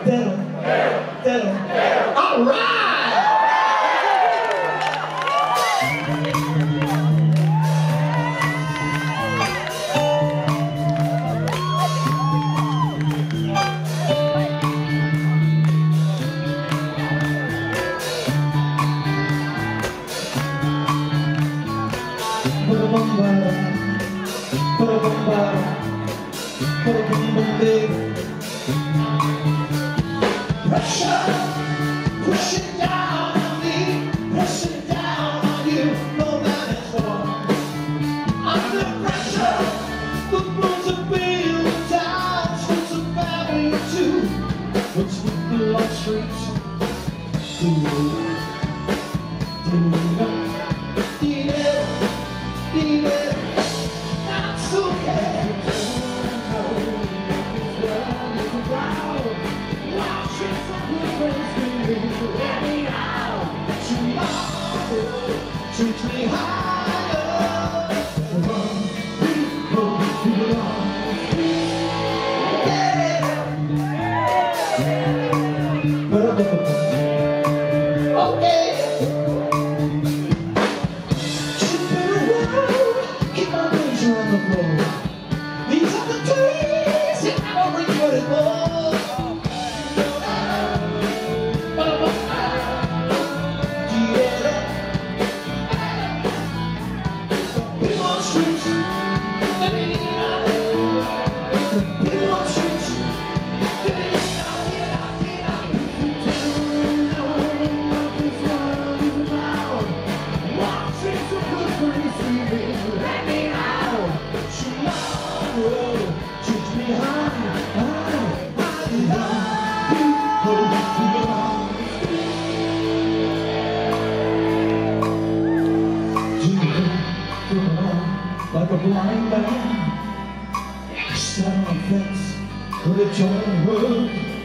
All right. Pressure, pushing down on me, pressing down on you, no man at all. Under pressure, the blows are built down, streets of Babylon too, which with the long streets, not so bad. Teach me higher. Okay. Tripping around, keep my razor on the floor. These are the days that I don't regret it more. Like a blind man, sat on a fence with a joint wood.